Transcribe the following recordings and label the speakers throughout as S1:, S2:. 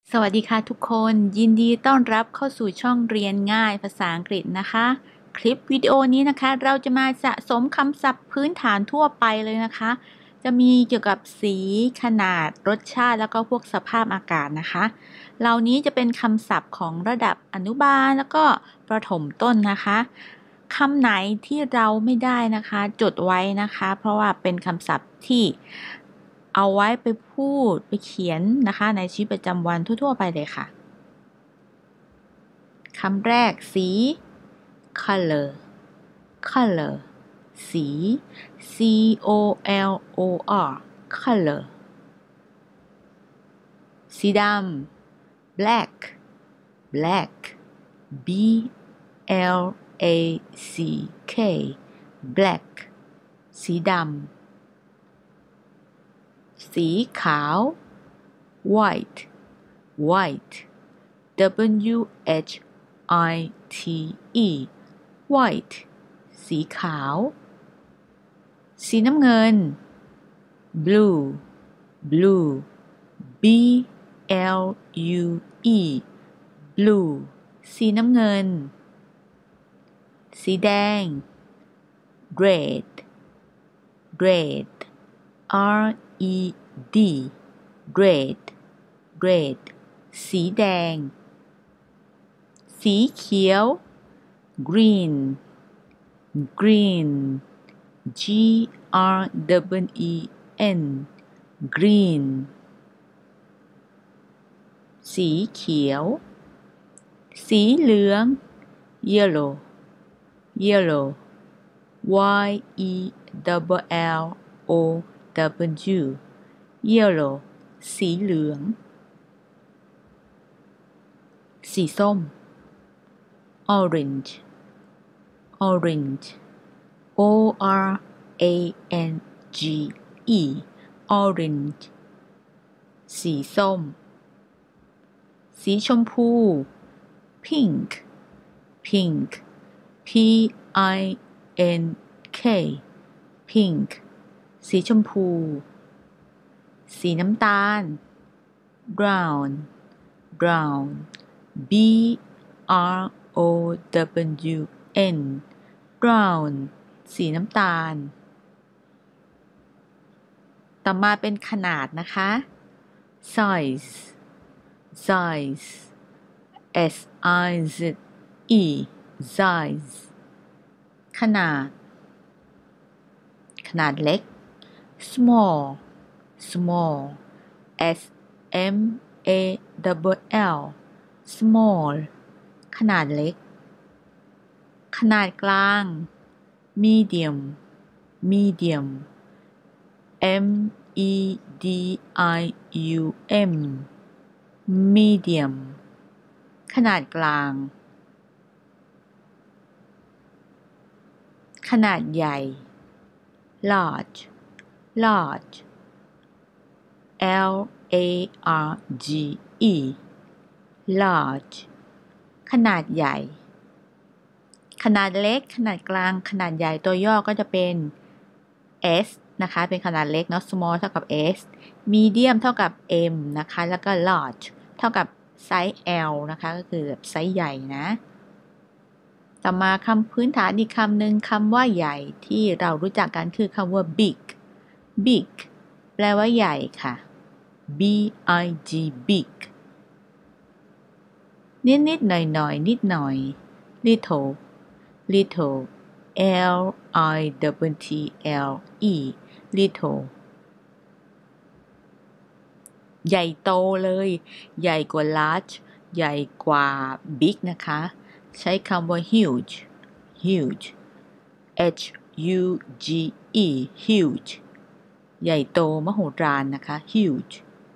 S1: สวัสดีค่ะทุกคนยินดีต้อนรับเข้าสู่ช่องเรียนง่ายภาษาอังกฤษนะคะคลิปวิดีโอนี้นะคะเราจะมาสะสมคำศัพท์พื้นฐานทั่วไปเลยนะคะจะมีเกี่ยวกับสีขนาดรสชาติแล้วก็พวกสภาพอากาศนะคะเหล่านี้จะเป็นคำศัพท์ของระดับอนุบาลแล้วก็ประถมต้นนะคะคำไหนที่เราไม่ได้นะคะจดไว้นะคะเพราะว่าเป็นคำศัพท์ที่เอาไว้ไปพูดไปเขียนนะคะในชีวิตประจำวันทั่วๆไปเลยค่ะคำแรกสี color color สี color color สีดำ black black black black สีดำสีขาว white white white สีขาวสีน้ำเงิน blue blue blue สีน้ำเงินสีแดง red red red red สีแดงสีเขียว green green green สีเขียวสีเหลือง yellow yellow สีเหลืองสีส้ม orange orange orange สีส้มสีชมพู pink pink pink สีชมพูสีน้ำตาล brown brown brown สีน้ำตาลต่อมาเป็นขนาดนะคะ size size size ขนาดเล็ก small small ขนาดเล็กขนาดกลาง medium medium ขนาดกลางขนาดใหญ่ large large ขนาดใหญ่ขนาดเล็กขนาดกลางขนาดใหญ่ตัวย่อก็จะเป็น S นะคะเป็นขนาดเล็กเนาะ small เท่ากับ S medium เท่ากับ M นะคะแล้วก็ large เท่ากับไซส์ L นะคะก็คือแบบไซส์ใหญ่นะต่อมาคำพื้นฐานอีกคำหนึ่งคำว่าใหญ่ที่เรารู้จักกันคือคำว่า big แปลว่าใหญ่ค่ะ big นิดหน่อยนิดหน่อย little little little ใหญ่โตเลยใหญ่กว่า large ใหญ่กว่า big นะคะใช้คำว่า huge huge ใหญ่โตมโหฬารนะคะ huge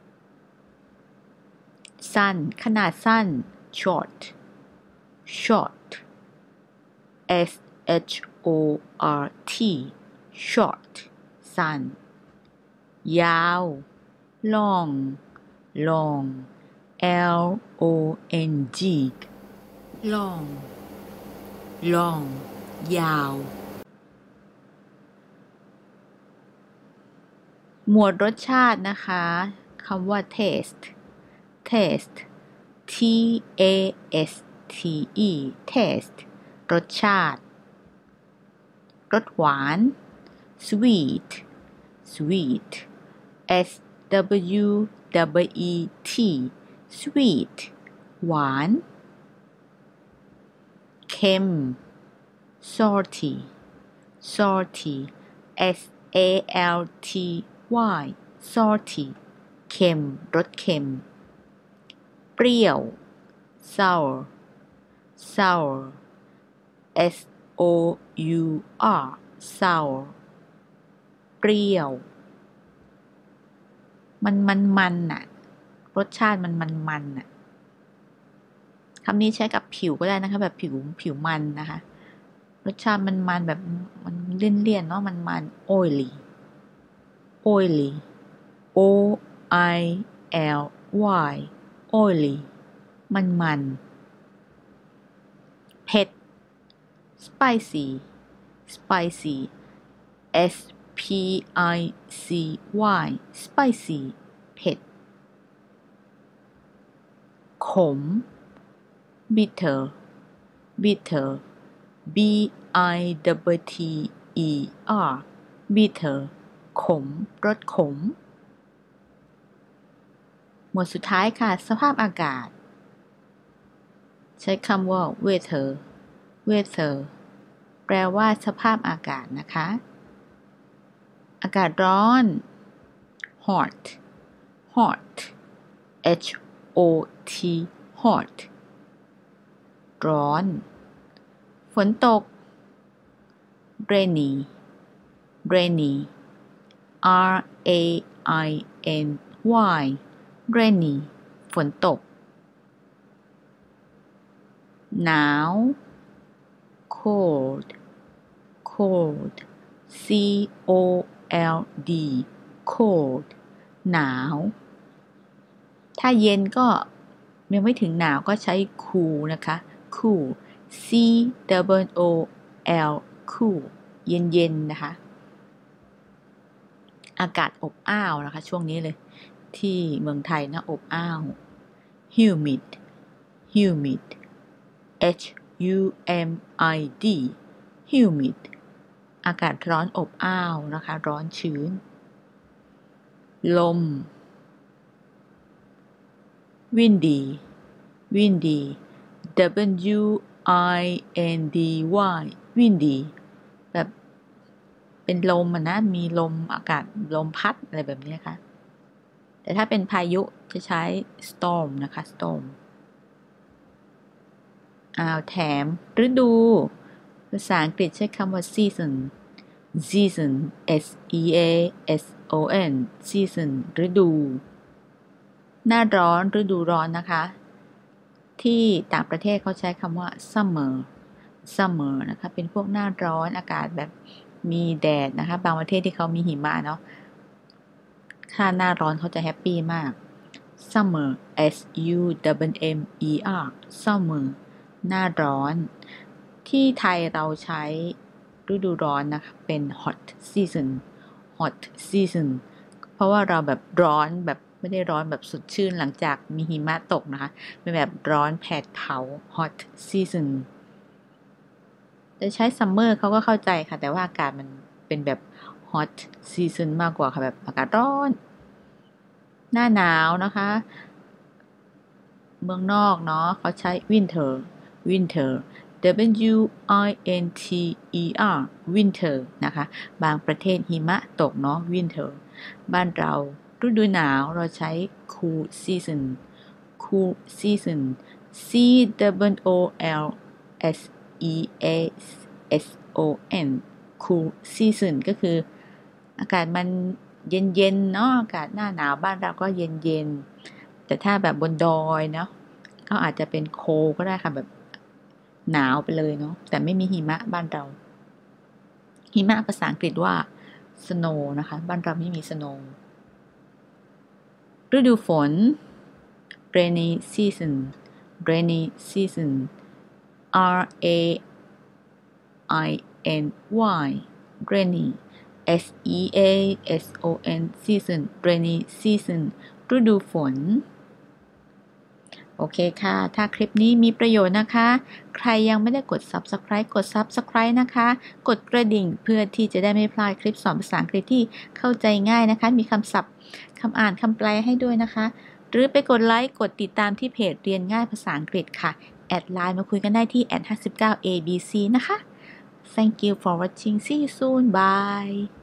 S1: สั้นขนาดสั้น short shortสั้นยาว long long long ยาวหมวดรสชาตินะคะคำว่า taste taste T A S T E taste รสชาติรสหวาน sweet sweet S W E T sweet หวานเค็ม salty salty S A L T Y salty เค็มรสเค็มเปรี้ยว sour sour S O U R sour เปรี้ยวมันน่ะรสชาติมันน่ะคำนี้ใช้กับผิวก็ได้นะคะแบบผิวมันนะคะรสชาติมันแบบมันเลี่ยนเนาะมัน oily oily O I L Y oily มันเผ็ด spicy spicy S P I C Y spicy เผ็ดขม bitter bitter B I T E R bitter ขมรสขมหมวดสุดท้ายค่ะสภาพอากาศใช้คำว่า weather weather แปลว่าสภาพอากาศนะคะอากาศร้อน hot hot H O T hot ร้อนฝนตก rainy rainy R A I N Y rainy ฝนตกหนาว cold cold C O L D cold หนาวถ้าเย็นก็ยังไม่ถึงหนาวก็ใช้ cool นะคะ cool C O L cool เย็นนะคะ อากาศอบอ้าวนะคะช่วงนี้เลยที่เมืองไทยนะอบอ้าว humid humid H U M I D humid อากาศร้อนอบอ้าวนะคะร้อนชื้นลม windy windy W I N D Y windy แบบเป็นลมนะมีลมอากาศลมพัดอะไรแบบนี้นะคะแต่ถ้าเป็นพายุจะใช้ storm นะคะ storm แถมฤดูภาษาอังกฤษใช้คำว่า season season S E A S O N season ฤดูหน้าร้อนฤดูร้อนนะคะที่ต่างประเทศเขาใช้คำว่า summer นะคะเป็นพวกหน้าร้อนอากาศแบบมีแดดนะคะบางประเทศที่เขามีหิมะเนาะถ้าหน้าร้อนเขาจะแฮปปี้มาก summer S U M M E R summer หน้าร้อนที่ไทยเราใช้ฤดูร้อนนะคะเป็น hot season เพราะว่าเราแบบร้อนแบบไม่ได้ร้อนแบบสดชื่นหลังจากมีหิมะตกนะคะเป็นแบบร้อนแผดเผา hot season จะใช้ summer เขาก็เข้าใจค่ะแต่ว่าอากาศมันเป็นแบบ hot season มากกว่าค่ะแบบอากาศร้อนหน้าหนาวนะคะเมืองนอกเนาะเขาใช้ winter W I N T E R winter นะคะบางประเทศหิมะตกเนาะ winter บ้านเราฤดูหนาวเราใช้ cool season C O L S E A S O N cool season ก็คืออากาศมันเย็นเนาะอากาศหน้าหนาวบ้านเราก็เย็นแต่ถ้าแบบบนดอยเนาะก็อาจจะเป็นโคก็ได้ค่ะแบบหนาวไปเลยเนาะแต่ไม่มีหิมะบ้านเราหิมะภาษาอังกฤษว่า snow นะคะบ้านเราไม่มี snow ฤดูฝน rainy season R A I N Y rainy S E A S O N season rainy season ฤดูฝนโอเคค่ะ ถ้าคลิปนี้มีประโยชน์นะคะ ใครยังไม่ได้กด Subscribe กด Subscribe นะคะ กดกระดิ่งเพื่อที่จะได้ไม่พลาดคลิปสอนภาษาอังกฤษที่เข้าใจง่ายนะคะ มีคำศัพท์คำอ่านคำแปลให้ด้วยนะคะ หรือไปกดไลค์ กดติดตามที่เพจเรียนง่ายภาษาอังกฤษค่ะ แอดไลน์มาคุยกันได้ที่ @59abc นะคะ Thank you for watching. See you soon. Bye.